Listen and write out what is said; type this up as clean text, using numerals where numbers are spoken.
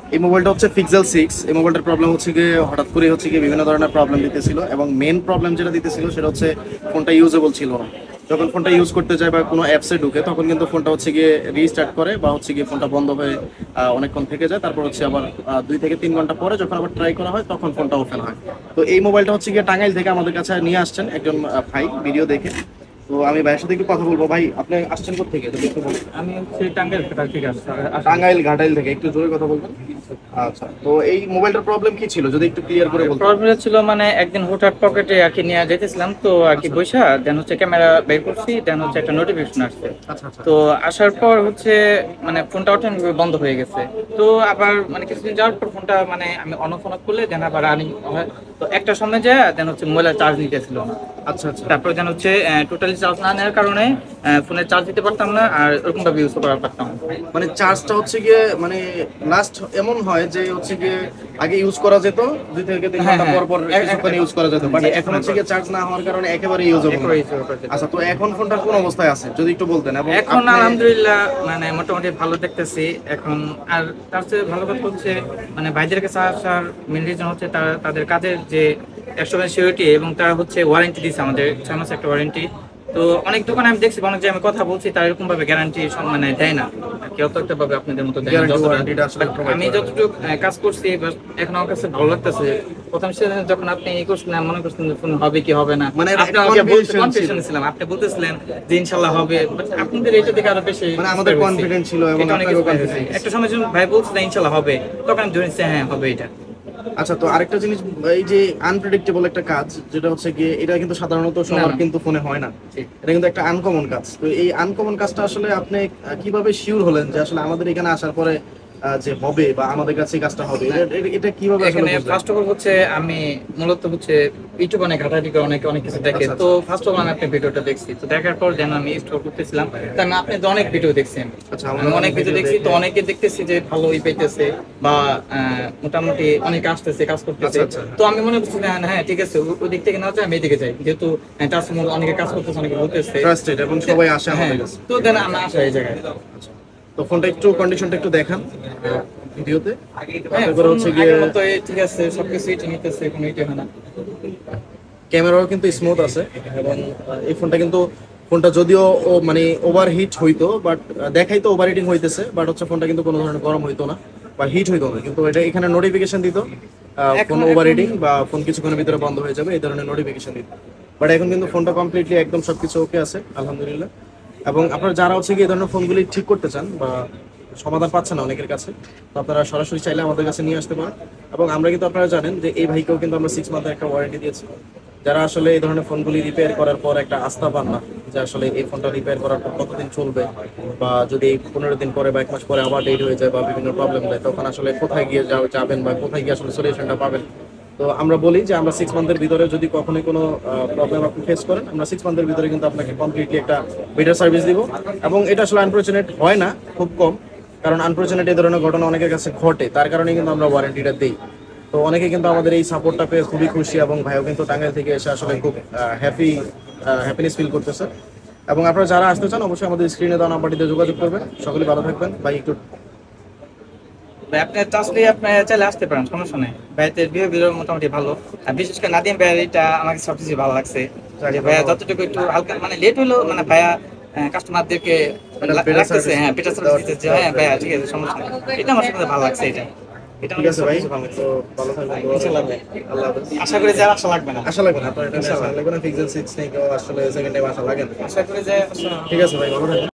এই মোবাইলটা হচ্ছে পিক্সেল 6। এই মোবাইলটার প্রবলেম হচ্ছে গিয়ে হঠাৎ করে হচ্ছে গিয়ে বিভিন্ন ধরনের প্রবলেম দিতেছিল, এবং মেন প্রবলেম যেটা দিতেছিল সেটা হচ্ছে ফোনটা ইউজেবল ছিল না। যখন ফোনটা ইউজ করতে যায় বা কোনো অ্যাপসে ঢুকে তখন কিন্তু ফোনটা হচ্ছে গিয়ে রিস্টার্ট করে বা হচ্ছে গিয়ে ফোনটা বন্ধ হয়ে অনেকক্ষণ থেকে যায়। তারপর হচ্ছে আবার 2 থেকে 3 ঘন্টা পরে যখন আবার ট্রাই করা হয় তখন ফোনটা ওপেন হয়। তো এই মোবাইলটা হচ্ছে গিয়ে টাঙ্গাইল থেকে আমাদের কাছে নিয়ে আসছেন একজন ভাই ভিডিও দেখে। তো আমি ভাইয়ের সাথে একটু কথা বলবো। ভাই আপনি আসছেন কোথা থেকে যদি একটু বলেন। আমি হচ্ছে টাঙ্গাইল থেকে আসছি। টাঙ্গাইল ঘাটাইল থেকে, একটু জোরে কথা বলবেন। আচ্ছা, তো এই মোবাইলটার প্রবলেম কি ছিল যদি একটু ক্লিয়ার করে বলতেন। প্রবলেম ছিল মানে একদিন হুটহাট পকেটে আর কি নিয়ে যেতেছিলাম, তো আর কি বৈশা দেন হচ্ছে ক্যামেরা বের করছি, দেন হচ্ছে একটা নোটিফিকেশন আসছে। আচ্ছা আচ্ছা। তো আসার পর হচ্ছে মানে ফোনটা অটোমেটিক বন্ধ হয়ে গেছে। তো আবার মানে কিছুদিন যাওয়ার পর ফোনটা মানে আমি অন অফ করলে দেন আবার রানিং হয়। তো একটা সময় যায় দেন হচ্ছে মোবাইলের চার্জ নিতেছিল না। আচ্ছা আচ্ছা। তারপর যেন হচ্ছে টোটালি চার্জ না নেওয়ার কারণে ফোনের চার্জ দিতে পারতাম না, আর ওরকম ভাবে ইউজ করা পারতাম না। মানে চার্জটা হচ্ছে গিয়ে মানে লাস্ট এমন হয় যে হচ্ছে গিয়ে আগে ইউজ করা যেত 2 থেকে 3 ঘন্টা পর পর কিছুক্ষণ ইউজ করা যেত, বাট এখন হচ্ছে গিয়ে চার্জ না হওয়ার কারণে একেবারে ইউজেবল না। আচ্ছা, তো এখন ফোনটা কোন অবস্থায় আছে যদি একটু বলতেন। এবং এখন আলহামদুলিল্লাহ মানে মোটামুটি ভালো দেখতেছি এখন। আর তার চেয়ে ভালো কথা হচ্ছে মানে ভাইদের কাছে আসার মেন রিজন হচ্ছে তাদের কাজের যে 100% সিকিউরিটি, এবং তারা হচ্ছে ওয়ারেন্টি দিচ্ছে আমাদের 6 মাস একটা ওয়ারেন্টি। তো অনেক দোকানে আমি দেখছি অনেক যে আমি কথা বলছি তারা এরকম ভাবে গ্যারান্টি মানে দেয় না, কেউ তো একটা ভাবে আপনাদের মতো দেয় না। Guarantee warranty-টা আসলে provide আমি করে। যতটুকু কাজ করছি এখন আমার কাছে ভালো লাগতেছে। প্রথম সেদিন যখন আপনি করছিলেন মনে করছিলেন ফোন হবে কি হবে না, মানে আপনি আমাকে confusion কনফিউশন ছিলাম, আপনি বলতেছিলেন যে ইনশাআল্লাহ হবে, but আপনাদের এটা দেখে আরো বেশি মানে আমাদের inspire হয়েছি। কনফিডেন্স ছিল এবং এটা অনেক আপনারও inspire কনফিডেন্স। হয়েছি। একটা সময় যখন ভাই বলছিলেন ইনশাআল্লাহ হবে, তখন আমি ধরে নিচ্ছি হ্যাঁ হবে এটা। আচ্ছা, তো আরেকটা জিনিস, এই যে আনপ্রেডিক্টেবল একটা কাজ যেটা হচ্ছে গিয়ে এটা কিন্তু সাধারণত সবার না। কিন্তু ফোনে হয় না। ঠিক। এটা কিন্তু একটা আনকমন কাজ। তো এই আনকমন কাজটা আসলে আপনি কিভাবে শিওর হলেন যে আসলে আমাদের এখানে আসার পরে যে হবে বা আমাদের কাছে এই কাজটা হবে, এটা কিভাবে আসলে এখানে বুঝলেন? ফার্স্ট অফ অল হচ্ছে আমি মূলত হচ্ছে ইউটিউব অনেক ঘাটাঘাটি করে অনেক কিছু দেখে। আচ্ছা, তো ফার্স্ট অফ অল আমি আপনার ভিডিওটা দেখছি, তো দেখার পর যেন আমি স্টোর করতেছিলাম, তো আমি আপনার অনেক ভিডিও দেখছি। আচ্ছা, আমি অনেক ভিডিও দেখছি, তো অনেকে দেখতেছি যে ভালো পাইতেছে বা মোটামুটি অনেক আসতেছে কাজ করতেছে। আচ্ছা, আচ্ছা। তো আমি মনে করছি না হ্যাঁ ঠিক আছে ওই দিক থেকে না যায় আমি এদিকে যাই, যেহেতু অনেকে কাজ করতেছে অনেকে বলতেছে ট্রাস্টেড এবং সবাই আসে হ্যাঁ, আমাদের কাছে। তো দেন আমি আসা এই জায়গায়। আচ্ছা, তো ফোনটা একটু কন্ডিশনটা একটু দেখান ভিডিওতে। হ্যাঁ, তারপরে হচ্ছে গিয়ে আগের মতো ঠিক আছে সবকিছু ঠিক নিতেছে, কোনো ইট হয় না। ক্যামেরাও কিন্তু স্মুথ আছে, এবং এই ফোনটা যদিও মানে ওভারহিট হইতো, বাট দেখাইতো ওভার হিটিং হইতেছে, বাট হচ্ছে ফোনটা কিন্তু কোনো ধরনের গরম হইতো না বা হিট হইতো না, কিন্তু এটা এখানে নোটিফিকেশন দিত ফোন ওভার হিটিং বা ফোন কিছুক্ষণের ভিতরে বন্ধ হয়ে যাবে এই ধরনের নোটিফিকেশন দিত। বাট এখন কিন্তু ফোনটা কমপ্লিটলি একদম সবকিছু ওকে আছে আলহামদুলিল্লাহ। এবং আপনারা যারা হচ্ছে কি এই ধরনের ফোনগুলি ঠিক করতে চান বা সমাধান পাচ্ছেন না অনেকের কাছে, তো আপনারা সরাসরি চাইলে আমাদের কাছে নিয়ে আসতে পারেন। এবং আমরা কিন্তু আপনারা জানেন যে এই ভাইকেও কিন্তু আমরা 6 মান্থের একটা ওয়ারেন্টি দিয়েছি। যারা আসলে এই ধরনের ফোনগুলি রিপেয়ার করার পর একটা আস্থা পান না যে আসলে এই ফোনটা রিপেয়ার করার পর কতদিন চলবে, বা যদি 15 দিন পরে বা 1 মাস পরে আবার ডেট হয়ে যায় বা বিভিন্ন প্রবলেম দেয়, তখন আসলে কোথায় গিয়ে যাবেন বা কোথায় গিয়ে আসলে সলিউশনটা পাবেন। তো আমরা বলি যে আমরা 6 মান্থের ভিতরে যদি কখনোই কোনো প্রবলেম আপনি ফেস করেন, আমরা 6 মান্থের ভিতরে কিন্তু আপনাকে কমপ্লিটলি একটা বেটার সার্ভিস দিব। এবং এটা আসলে আনফরচুনেট হয় না, খুব কম, কারণ আনফরচুনেট এই ধরনের ঘটনা অনেকের কাছে ঘটে, তার কারণে কিন্তু আমরা ওয়ারেন্টিটা দিই। তো অনেকে কিন্তু আমাদের এই সাপোর্টটা পেয়ে খুবই খুশি, এবং ভাইও কিন্তু টাঙ্গাইল থেকে এসে আসলে খুব হ্যাপিনেস ফিল করতেছে। এবং আপনারা যারা আসতে চান অবশ্যই আমাদের স্ক্রিনে দেওয়া নাম্বারটিতে যোগাযোগ করবেন। সকলে ভালো থাকবেন। ভাই একটু ভাই আপনি চাষলে আপনি চাইলে আসতে পারেন, সমস্যা নেই। ভাইদের বিহেভিয়ার মোটামুটি ভালো, আর বিশেষ করে নাদিম ভাইয়ের এটা আমাকে সবচেয়ে ভালো লাগছে যে ভাইয়া যতটুকু একটু হালকা মানে লেট হলো মানে ভাইয়া কাস্টমারদেরকে লাগতেছে হ্যাঁ বেটার সার্ভিস দিতেছে। হ্যাঁ ভাইয়া ঠিক আছে সমস্যা নেই, এটা আমার সাথে ভালো লাগছে। এটা ঠিক আছে ভাই, ভালো লাগছে। তো ভালো থাকবেন। ইনশাআল্লাহ ভাই, আল্লাহ হাফেজ। আশা করি যে আর আশা লাগবে না। আশা লাগবে না আপনার, এটা লাগবে না। পিক্সেল 6 নেই কেউ আসলে সেকেন্ড টাইম আশা লাগে না। আশা করি যে ঠিক আছে ভাই, ভালো থাকবেন।